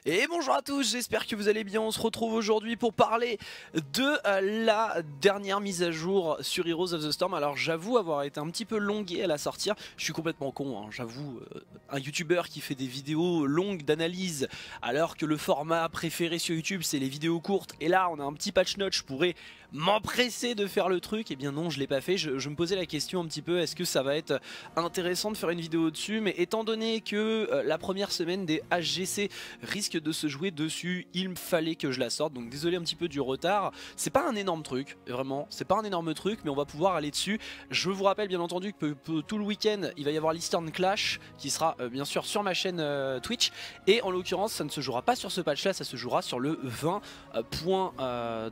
Et bonjour à tous, j'espère que vous allez bien. On se retrouve aujourd'hui pour parler de la dernière mise à jour sur Heroes of the Storm. Alors j'avoue avoir été un petit peu longué à la sortir. Je suis complètement con, hein. J'avoue, un youtubeur qui fait des vidéos longues d'analyse alors que le format préféré sur YouTube c'est les vidéos courtes. Et là on a un petit patch note, je pourrais m'empresser de faire le truc. Et bien non, je l'ai pas fait. Je me posais la question un petit peu, est-ce que ça va être intéressant de faire une vidéo dessus? Mais étant donné que la première semaine des HGC risque de se jouer dessus, il me fallait que je la sorte. Donc désolé un petit peu du retard. C'est pas un énorme truc, vraiment, c'est pas un énorme truc, mais on va pouvoir aller dessus. Je vous rappelle bien entendu que tout le week-end il va y avoir l'Eastern Clash qui sera bien sûr sur ma chaîne Twitch. Et en l'occurrence ça ne se jouera pas sur ce patch là, ça se jouera sur le 20.3.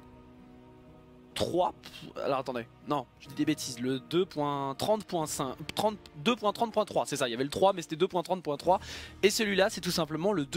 Alors attendez, non, je dis des bêtises, le 2.30.5, 2.30.3, c'est ça, il y avait le 3 mais c'était 2.30.3 et celui-là c'est tout simplement le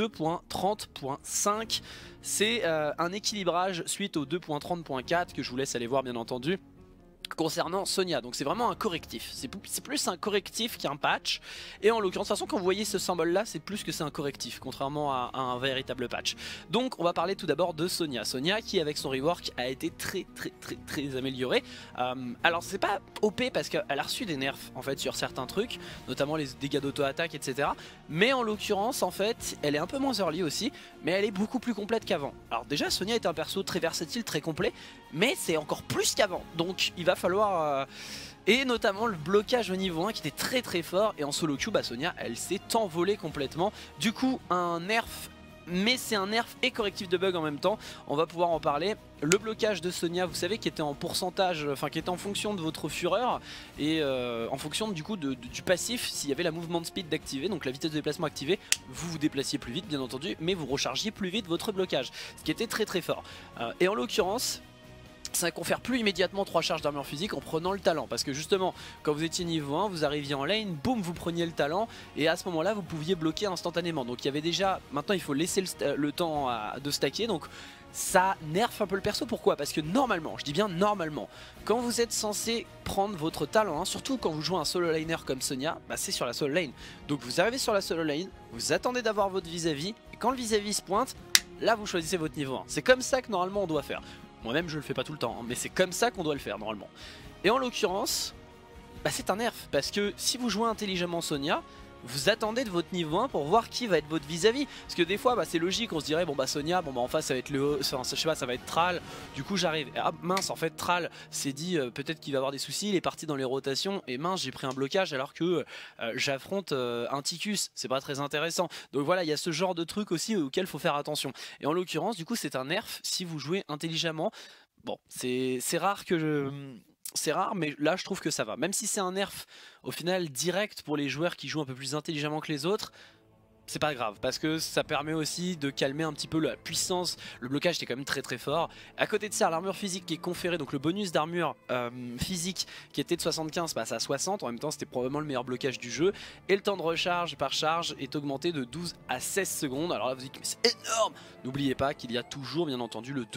2.30.5. C'est un équilibrage suite au 2.30.4 que je vous laisse aller voir bien entendu concernant Sonia. Donc c'est vraiment un correctif, c'est plus un correctif qu'un patch. Et en l'occurrence, de toute façon quand vous voyez ce symbole là, c'est plus que c'est un correctif contrairement à un véritable patch. Donc on va parler tout d'abord de Sonia. Sonia qui avec son rework a été très améliorée. Alors c'est pas OP parce qu'elle a reçu des nerfs en fait sur certains trucs, notamment les dégâts d'auto-attaque etc. Mais en l'occurrence en fait elle est un peu moins early aussi, mais elle est beaucoup plus complète qu'avant. Alors déjà Sonia est un perso très versatile, très complet, mais c'est encore plus qu'avant. Donc il va falloir... Et notamment le blocage au niveau 1 qui était très fort. Et en solo queue, Sonia elle s'est envolée complètement. Du coup un nerf, mais c'est un nerf et correctif de bug en même temps. On va pouvoir en parler. Le blocage de Sonia, vous savez, qui était en pourcentage, enfin qui était en fonction de votre fureur et en fonction du coup du passif, s'il y avait la movement speed d'activer, donc la vitesse de déplacement activée, vous vous déplaciez plus vite bien entendu, mais vous rechargiez plus vite votre blocage, ce qui était très fort. Et en l'occurrence, ça confère plus immédiatement 3 charges d'armure physique en prenant le talent, parce que justement quand vous étiez niveau 1 vous arriviez en lane, boum vous preniez le talent et à ce moment là vous pouviez bloquer instantanément. Donc il y avait déjà, maintenant il faut laisser le temps de stacker, donc ça nerf un peu le perso. Pourquoi? Parce que normalement, je dis bien normalement, quand vous êtes censé prendre votre talent, surtout quand vous jouez un solo laner comme Sonia, c'est sur la solo lane. Donc vous arrivez sur la solo lane, vous attendez d'avoir votre vis-à-vis, et quand le vis-à-vis se pointe, là vous choisissez votre niveau 1. C'est comme ça que normalement on doit faire. Moi-même je le fais pas tout le temps, mais c'est comme ça qu'on doit le faire normalement. Et en l'occurrence, c'est un nerf, parce que si vous jouez intelligemment Sonia, vous attendez de votre niveau 1 pour voir qui va être votre vis-à-vis. Parce que des fois c'est logique, on se dirait bon Sonia, en face ça va être le, enfin, je sais pas, ça va être Thrall. Du coup j'arrive, et ah mince, en fait Thrall s'est dit peut-être qu'il va avoir des soucis, il est parti dans les rotations et mince j'ai pris un blocage alors que j'affronte un Ticus, c'est pas très intéressant. Donc voilà, il y a ce genre de truc aussi auquel il faut faire attention. Et en l'occurrence du coup c'est un nerf si vous jouez intelligemment. Bon, c'est rare que c'est rare, mais là je trouve que ça va. Même si c'est un nerf au final direct pour les joueurs qui jouent un peu plus intelligemment que les autres, c'est pas grave, parce que ça permet aussi de calmer un petit peu la puissance. Le blocage était quand même très fort. À côté de ça, l'armure physique qui est conférée, donc le bonus d'armure physique qui était de 75 passe à 60. En même temps c'était probablement le meilleur blocage du jeu. Et le temps de recharge par charge est augmenté de 12 à 16 secondes. Alors là vous dites mais c'est énorme. N'oubliez pas qu'il y a toujours bien entendu le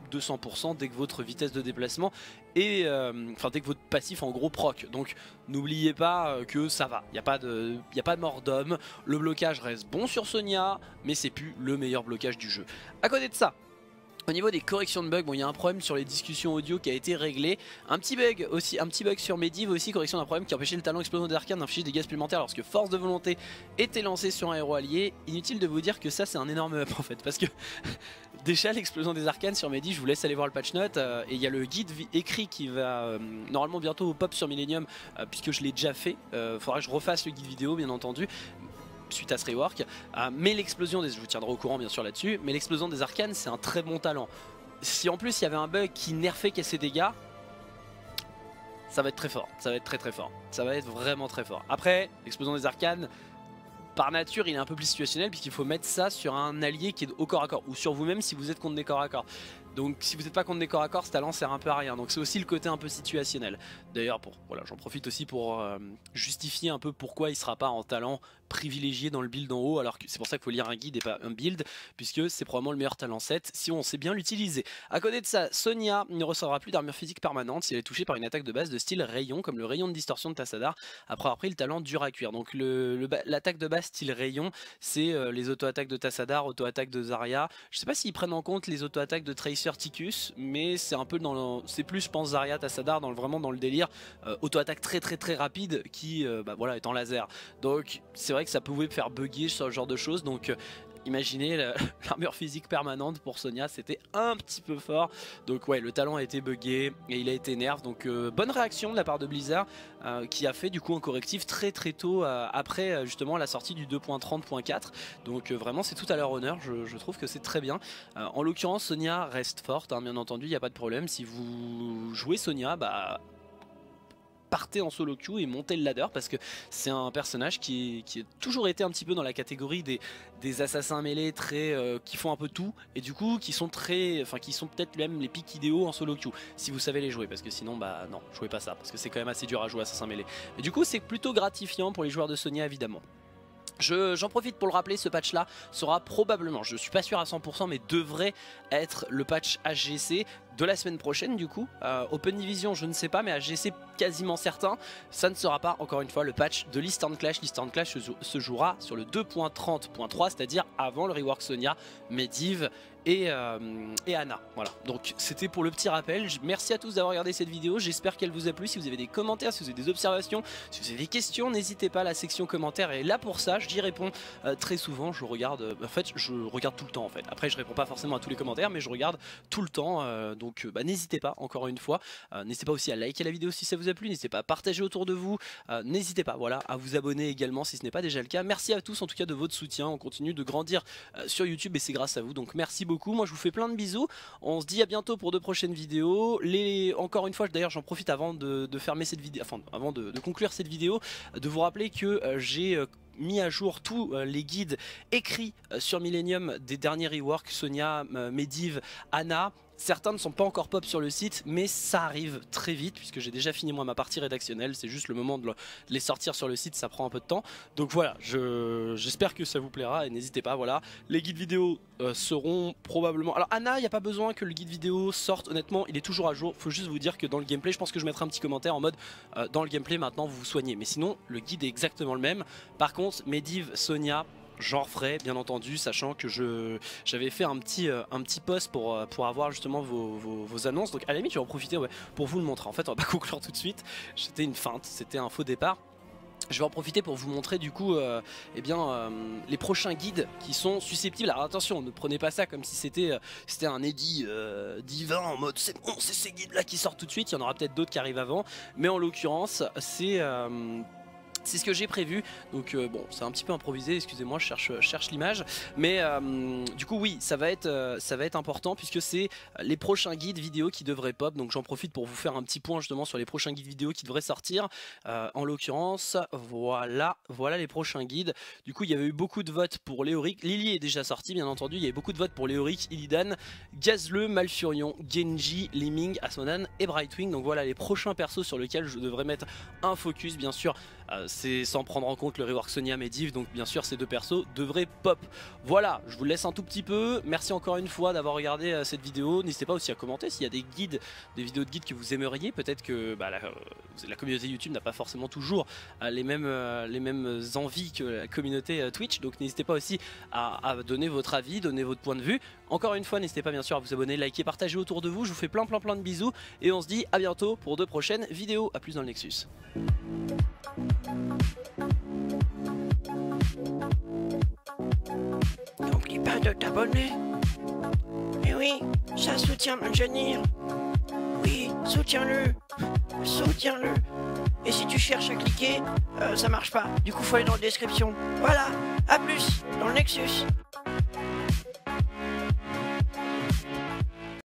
200% dès que votre vitesse de déplacement et dès que votre passif en gros proc. Donc n'oubliez pas que ça va, il n'y a pas de mort d'homme. Le blocage reste bon sur Sonia, mais c'est plus le meilleur blocage du jeu. À côté de ça, au niveau des corrections de bugs, il y a un problème sur les discussions audio qui a été réglé. Un petit bug sur Medivh aussi, correction d'un problème qui empêchait le talent explosion des arcanes d'infliger des dégâts supplémentaires lorsque force de volonté était lancée sur un héros allié. Inutile de vous dire que ça c'est un énorme up en fait, parce que déjà l'explosion des arcanes sur Medivh, je vous laisse aller voir le patch note, et il y a le guide écrit qui va normalement bientôt pop sur Millennium, puisque je l'ai déjà fait. Faudra que je refasse le guide vidéo bien entendu suite à ce rework, mais l'explosion des... je vous tiendrai au courant bien sûr là-dessus, mais l'explosion des arcanes c'est un très bon talent. Si en plus il y avait un bug qui nerfait ses dégâts, ça va être très fort, ça va être très fort, ça va être vraiment très fort. Après, l'explosion des arcanes, par nature il est un peu plus situationnel puisqu'il faut mettre ça sur un allié qui est au corps à corps, ou sur vous-même si vous êtes contre des corps à corps. Donc si vous n'êtes pas contre des corps à corps, ce talent sert un peu à rien. Donc c'est aussi le côté un peu situationnel. D'ailleurs, voilà, j'en profite aussi pour justifier un peu pourquoi il ne sera pas en talent privilégié dans le build en haut, alors que c'est pour ça qu'il faut lire un guide et pas un build, puisque c'est probablement le meilleur talent 7 si on sait bien l'utiliser. À côté de ça, Sonia ne recevra plus d'armure physique permanente si elle est touchée par une attaque de base de style rayon, comme le rayon de distorsion de Tassadar, après avoir pris le talent dur à cuire. Donc l'attaque de base style rayon, c'est les auto-attaques de Tassadar, auto-attaque de Zarya. Je sais pas s'ils prennent en compte les auto-attaques de Tracer Ticus, mais c'est un peu c'est plus, je pense, Zarya, Tassadar, vraiment dans le délire auto-attaque très rapide qui voilà, est en laser. Donc c'est vrai que ça pouvait faire bugger ce genre de choses. Donc imaginez l'armure physique permanente pour Sonia, c'était un petit peu fort. Donc ouais, le talent a été buggé et il a été nerf. Donc bonne réaction de la part de Blizzard qui a fait du coup un correctif très tôt après justement la sortie du 2.30.4. Donc vraiment c'est tout à leur honneur, je trouve que c'est très bien. En l'occurrence Sonia reste forte, hein, bien entendu, il n'y a pas de problème. Si vous jouez Sonia, partez en solo queue et montez le ladder, parce que c'est un personnage qui a toujours été un petit peu dans la catégorie des assassins mêlés qui font un peu tout, et du coup qui sont peut-être même les pics idéaux en solo queue si vous savez les jouer, parce que sinon non, jouez pas ça, parce que c'est quand même assez dur à jouer assassin mêlé. Et du coup c'est plutôt gratifiant pour les joueurs de Sonia évidemment. J'en profite pour le rappeler, ce patch là sera probablement, je suis pas sûr à 100%, mais devrait être le patch HGC de la semaine prochaine du coup. Open Division je ne sais pas, mais HGC quasiment certain. Ça ne sera pas encore une fois le patch de l'Eastern Clash. L'Eastern Clash se jouera sur le 2.30.3, c'est-à-dire avant le rework Sonia, Medivh et Ana. Voilà, donc c'était pour le petit rappel. Merci à tous d'avoir regardé cette vidéo, j'espère qu'elle vous a plu. Si vous avez des commentaires, si vous avez des observations, si vous avez des questions, n'hésitez pas, la section commentaires est là pour ça. J'y réponds très souvent, je regarde tout le temps en fait. Après je réponds pas forcément à tous les commentaires, mais je regarde tout le temps, donc n'hésitez pas encore une fois. N'hésitez pas aussi à liker la vidéo si ça vous a plu, n'hésitez pas à partager autour de vous, n'hésitez pas à vous abonner également si ce n'est pas déjà le cas. Merci à tous en tout cas de votre soutien, on continue de grandir sur YouTube et c'est grâce à vous, donc merci beaucoup. Moi je vous fais plein de bisous, on se dit à bientôt pour de prochaines vidéos. Encore une fois d'ailleurs j'en profite avant de fermer cette vidéo, enfin avant de conclure cette vidéo, de vous rappeler que j'ai mis à jour tous les guides écrits sur Millennium des derniers reworks Sonia, Medivh, Ana. Certains ne sont pas encore pop sur le site, mais ça arrive très vite puisque j'ai déjà fini moi ma partie rédactionnelle. C'est juste le moment de les sortir sur le site, ça prend un peu de temps. Donc voilà, j'espère que ça vous plaira et n'hésitez pas. Voilà, les guides vidéo seront probablement... Alors Ana, il n'y a pas besoin que le guide vidéo sorte, honnêtement, il est toujours à jour. Faut juste vous dire que dans le gameplay, je pense que je mettrai un petit commentaire en mode dans le gameplay maintenant vous vous soignez. Mais sinon, le guide est exactement le même. Par contre, Medivh, Sonia, j'en referai bien entendu, sachant que j'avais fait un petit post pour avoir justement vos annonces. Donc à la limite je vais en profiter pour vous le montrer. En fait on va pas conclure tout de suite, c'était une feinte, c'était un faux départ. Je vais en profiter pour vous montrer du coup les prochains guides qui sont susceptibles. Alors attention, ne prenez pas ça comme si c'était un édit divin en mode c'est bon, c'est ces guides là qui sortent tout de suite. Il y en aura peut-être d'autres qui arrivent avant, mais en l'occurrence c'est ce que j'ai prévu, donc bon c'est un petit peu improvisé, excusez-moi, je cherche l'image, mais du coup oui ça va être important puisque c'est les prochains guides vidéo qui devraient pop. Donc j'en profite pour vous faire un petit point justement sur les prochains guides vidéo qui devraient sortir. En l'occurrence voilà les prochains guides. Du coup il y avait eu beaucoup de votes pour Léoric, Lily est déjà sorti bien entendu, il y avait beaucoup de votes pour Léoric, Illidan, Gazleux, Malfurion, Genji, Liming, Asmodan et Brightwing. Donc voilà les prochains persos sur lesquels je devrais mettre un focus, bien sûr. C'est sans prendre en compte le rework Sonia, Medivh, donc bien sûr ces deux persos devraient pop. Voilà, je vous laisse un tout petit peu, merci encore une fois d'avoir regardé cette vidéo. N'hésitez pas aussi à commenter s'il y a des vidéos de guides que vous aimeriez. Peut-être que la communauté YouTube n'a pas forcément toujours les mêmes envies que la communauté Twitch, donc n'hésitez pas aussi à donner votre avis, donner votre point de vue. Encore une fois, n'hésitez pas bien sûr à vous abonner, liker, partager autour de vous. Je vous fais plein de bisous et on se dit à bientôt pour de prochaines vidéos. A plus dans le Nexus. N'oublie pas de t'abonner. Mais oui, ça soutient Manjanir. Oui, soutiens-le. Soutiens-le. Et si tu cherches à cliquer, ça marche pas. Du coup, faut aller dans la description. Voilà, à plus dans le Nexus.